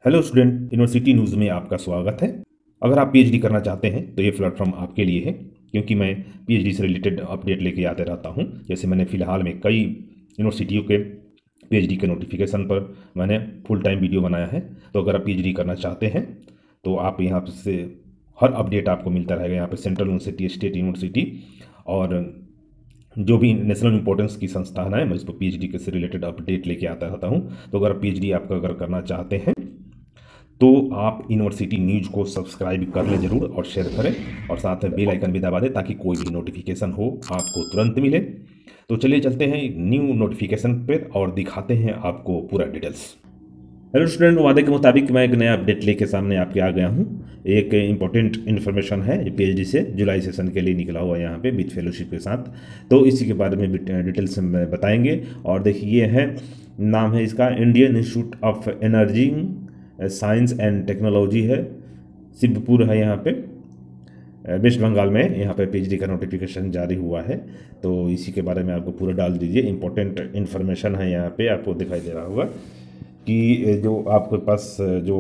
Hello student, university news में आपका स्वागत है। अगर आप पीएचडी करना चाहते हैं तो ये प्लेटफॉर्म आपके लिए है, क्योंकि मैं पीएचडी से रिलेटेड अपडेट लेके आते रहता हूँ। जैसे मैंने फ़िलहाल में कई यूनिवर्सिटियों के पीएचडी के नोटिफिकेशन पर मैंने फुल टाइम वीडियो बनाया है। तो अगर आप पीएचडी करना चाहते हैं तो आप यहाँ से हर अपडेट आपको मिलता रहेगा। यहाँ पर सेंट्रल यूनिवर्सिटी, स्टेट यूनिवर्सिटी और जो भी नेशनल इंपॉर्टेंस की संस्थान है, मैं उस पर पीएचडी के से रिलेटेड अपडेट लेके आता रहता हूँ। तो अगर आप पीएचडी आपका अगर करना चाहते हैं तो आप यूनिवर्सिटी न्यूज को सब्सक्राइब कर लें ज़रूर और शेयर करें, और साथ में बेल आइकन भी दबा दें ताकि कोई भी नोटिफिकेशन हो आपको तुरंत मिले। तो चलिए चलते हैं न्यू नोटिफिकेशन पर और दिखाते हैं आपको पूरा डिटेल्स। हेलो स्टूडेंट, वादे के मुताबिक मैं एक नया अपडेट लेके सामने आपके आ गया हूँ। एक इम्पोर्टेंट इन्फॉर्मेशन है पीएचडी से जुलाई सेशन के लिए निकला हुआ यहाँ पे विद फेलोशिप के साथ। तो इसी के बारे में डिटेल्स में बताएंगे। और देखिए ये है, नाम है इसका Indian institute of energy science and technology है, शिवपुर है यहाँ पे, वेस्ट बंगाल में। यहाँ पे पीएचडी का नोटिफिकेशन जारी हुआ है। तो इसी के बारे में आपको पूरा डाल दीजिए। इंपॉर्टेंट इन्फॉर्मेशन है यहाँ पे, आपको दिखाई दे रहा होगा कि जो आपके पास जो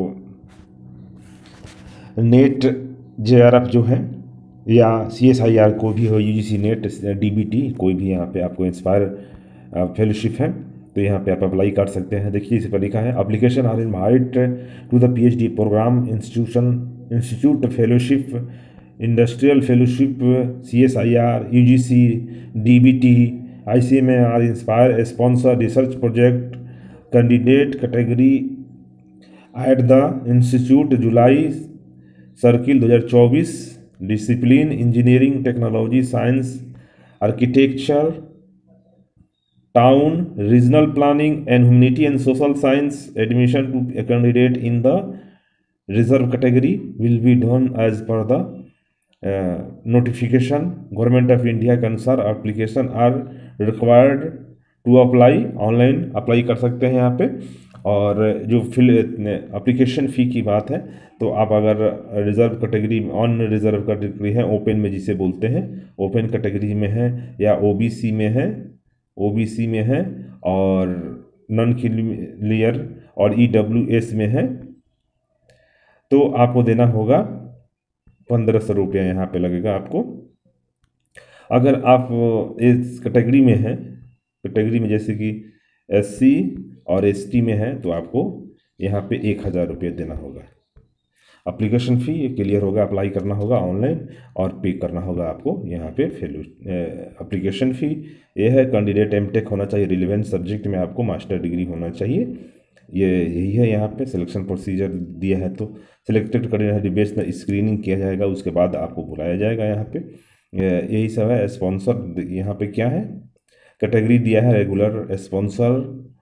नेट जेआरएफ जो है या सीएसआईआर कोई भी हो, यूजीसी नेट, डीबीटी, कोई भी यहाँ पे आपको इंस्पायर फेलोशिप है तो यहाँ पे आप अप्लाई कर सकते हैं। देखिए इस पर लिखा है, application are invite to the PhD programme institute fellowship, industrial fellowship, CSIR, UGC, DBT, ICMR inspire sponsor research project, candidate category at the institute, July circle 2024, discipline engineering technology science architecture, town regional planning and humanity and social science. Admission to a candidate in the reserve category will be done as per the notification. Government of India concern application are required to apply. Online apply कर सकते हैं यहाँ पे। और जो application fee की बात है तो आप अगर reserve category, on reserve category है, ओपन में जिसे बोलते हैं, ओपन कैटेगरी में है या ओबीसी में है, और नॉन क्लियर और ईडब्ल्यूएस में है, तो आपको देना होगा 1500 रुपया यहाँ पे लगेगा आपको। अगर आप इस कैटेगरी में हैं, कैटेगरी में जैसे कि एससी और एसटी में है, तो आपको यहाँ पे 1000 रुपये देना होगा। एप्लीकेशन फ़ी ये क्लियर होगा, अप्लाई करना होगा ऑनलाइन और पे करना होगा आपको यहाँ पे एप्लीकेशन फ़ी। ये है, कैंडिडेट एमटेक होना चाहिए, रिलेवेंट सब्जेक्ट में आपको मास्टर डिग्री होना चाहिए। ये यही है यहाँ पे सिलेक्शन प्रोसीजर दिया है। तो सिलेक्टेड कैंडिडेट बेस्ड में स्क्रीनिंग किया जाएगा, उसके बाद आपको बुलाया जाएगा यहाँ पे। यही सब है। स्पॉन्सर यहाँ पे क्या है, कैटेगरी दिया है रेगुलर, स्पॉन्सर,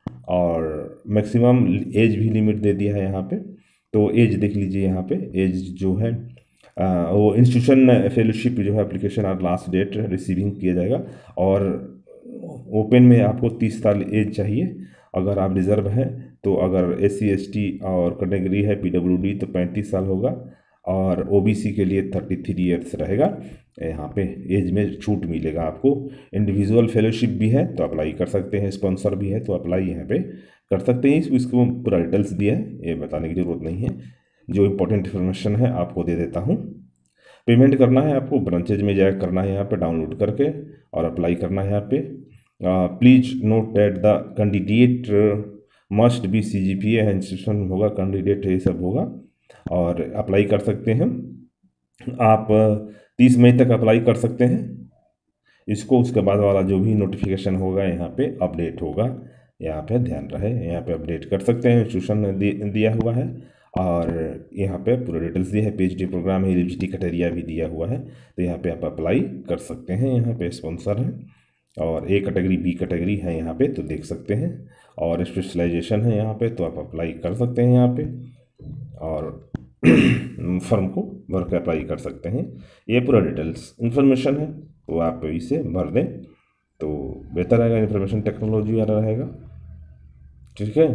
और मैक्सिमम एज भी लिमिट दे दिया है यहाँ पे। तो एज देख लीजिए यहाँ पे, एज जो है वो इंस्टीट्यूशन फेलोशिप जो है एप्लीकेशन और लास्ट डेट रिसीविंग किया जाएगा। और ओपन में आपको 30 साल एज चाहिए। अगर आप रिजर्व हैं तो अगर एससी एसटी और कैटेगरी है पीडब्ल्यूडी तो 35 साल होगा, और ओबीसी के लिए 33 ईयर्स रहेगा। यहाँ पे एज में छूट मिलेगा आपको। इंडिविजुअल फेलोशिप भी है तो अप्लाई कर सकते हैं, स्पॉन्सर भी है तो अप्लाई यहाँ पे कर सकते हैं। इसको पूरा डिटेल्स दिया है, ये बताने की ज़रूरत नहीं है। जो इम्पोर्टेंट इन्फॉर्मेशन है आपको दे देता हूँ। पेमेंट करना है आपको, ब्रांचेज में जाकर करना है यहाँ पे, डाउनलोड करके और अप्लाई करना है यहाँ पे। Please note that the candidate must be CGPA है, इंस्टीट्यूशन होगा, कैंडिडेट ये सब होगा, और अप्लाई कर सकते हैं आप। 30 मई तक अप्लाई कर सकते हैं इसको। उसके बाद वाला जो भी नोटिफिकेशन होगा यहाँ पे अपडेट होगा, यहाँ पे ध्यान रहे, यहाँ पे अपडेट कर सकते हैं। इंस्टीट्यूशन दिया हुआ है और यहाँ पे पूरा डिटेल्स दिया है। पीएचडी प्रोग्राम है, एलिजिबिलिटी क्राइटेरिया भी दिया हुआ है, तो यहाँ पे आप अप्लाई कर सकते हैं। यहाँ पे स्पॉन्सर है और ए कैटेगरी, बी कैटेगरी है यहाँ पे, तो देख सकते हैं। और स्पेशलाइजेशन है यहाँ पे, तो आप अप्लाई कर सकते हैं यहाँ पे और फर्म को भर के अप्लाई कर सकते हैं। ये पूरा डिटेल्स इन्फॉर्मेशन है, तो आप इसे भर दें तो बेहतर रहेगा। इन्फॉर्मेशन टेक्नोलॉजी वाला रहेगा, ठीक है।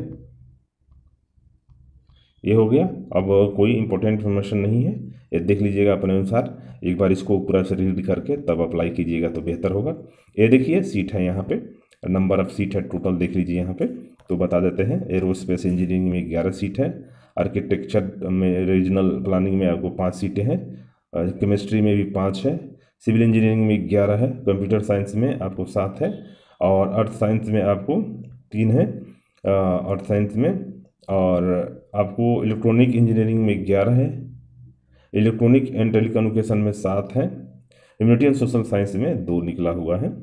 ये हो गया। अब कोई इंपॉर्टेंट इन्फॉर्मेशन नहीं है, ये देख लीजिएगा अपने अनुसार। एक बार इसको पूरा से रीड करके तब अप्लाई कीजिएगा तो बेहतर होगा। ये देखिए सीट है यहाँ पे, नंबर ऑफ सीट है टोटल, देख लीजिए यहाँ पे। तो बता देते हैं, एरोस्पेस इंजीनियरिंग में 11 सीट है, आर्किटेक्चर में, रीजनल प्लानिंग में आपको 5 सीटें हैं, केमिस्ट्री में भी 5 है, सिविल इंजीनियरिंग में 11 है, कंप्यूटर साइंस में आपको 7 है, और अर्थ साइंस में आपको 3 है, अर्थ साइंस में, और आपको इलेक्ट्रॉनिक इंजीनियरिंग में 11 है, इलेक्ट्रॉनिक एंड टेलीकम्युनिकेशन में 7 है, ह्यूमैनिटी एंड सोशल साइंस में 2 निकला हुआ है,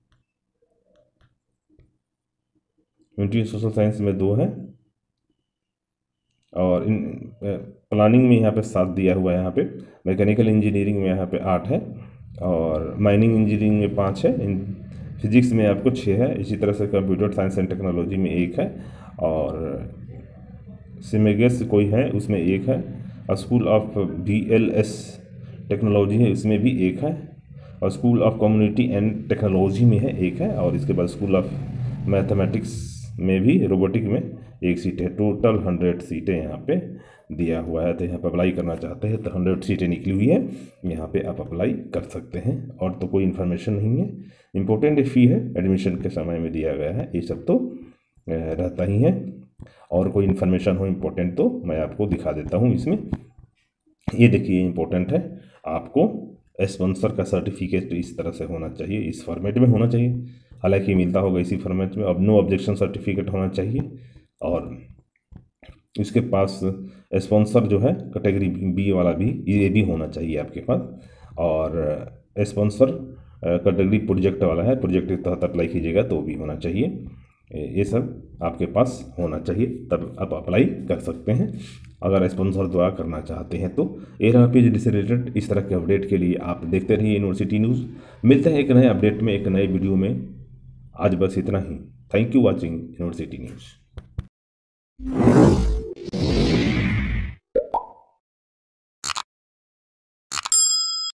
ह्यूमैनिटी एंड सोशल साइंस में 2 है, और इन प्लानिंग में यहाँ पे 7 दिया हुआ है, यहाँ पे मैकेनिकल इंजीनियरिंग में यहाँ पे 8 है, और माइनिंग इंजीनियरिंग में 5 है, इन फिजिक्स में आपको 6 है, इसी तरह से कंप्यूटर साइंस एंड टेक्नोलॉजी में 1 है, और सिमेगस कोई है उसमें 1 है, और स्कूल ऑफ VLS टेक्नोलॉजी है उसमें भी 1 है, और school of community and technology में है 1 है, और इसके बाद स्कूल ऑफ मैथमेटिक्स में भी, रोबोटिक में 1 सीट है। टोटल 100 सीटें यहाँ पे दिया हुआ है। तो यहाँ पे अप्लाई करना चाहते हैं तो 100 सीटें निकली हुई है, यहाँ पे आप अप्लाई कर सकते हैं। और तो कोई इन्फॉर्मेशन नहीं है। इम्पोर्टेंट फ़ी है, एडमिशन के समय में दिया गया है, ये सब तो रहता ही है। और कोई इन्फॉर्मेशन हो इम्पोर्टेंट तो मैं आपको दिखा देता हूँ इसमें। ये देखिए इम्पोर्टेंट है, आपको स्पॉन्सर का सर्टिफिकेट इस तरह से होना चाहिए, इस फॉर्मेट में होना चाहिए। हालांकि मिलता होगा इसी फॉर्मेट में। अब नो ऑब्जेक्शन सर्टिफिकेट होना चाहिए, और इसके पास स्पॉन्सर जो है कैटेगरी B वाला भी, ये भी होना चाहिए आपके पास। और स्पॉन्सर कैटेगरी प्रोजेक्ट वाला है, प्रोजेक्ट के तहत अप्लाई कीजिएगा तो भी होना चाहिए। ये सब आपके पास होना चाहिए, तब आप अप्लाई कर सकते हैं अगर स्पॉन्सर द्वारा करना चाहते हैं तो। ये रहा PhD से रिलेटेड। इस तरह के अपडेट के लिए आप देखते रहिए यूनिवर्सिटी न्यूज़। मिलते हैं एक नए अपडेट में, एक नए वीडियो में। आज बस इतना ही। Thank you watching university news.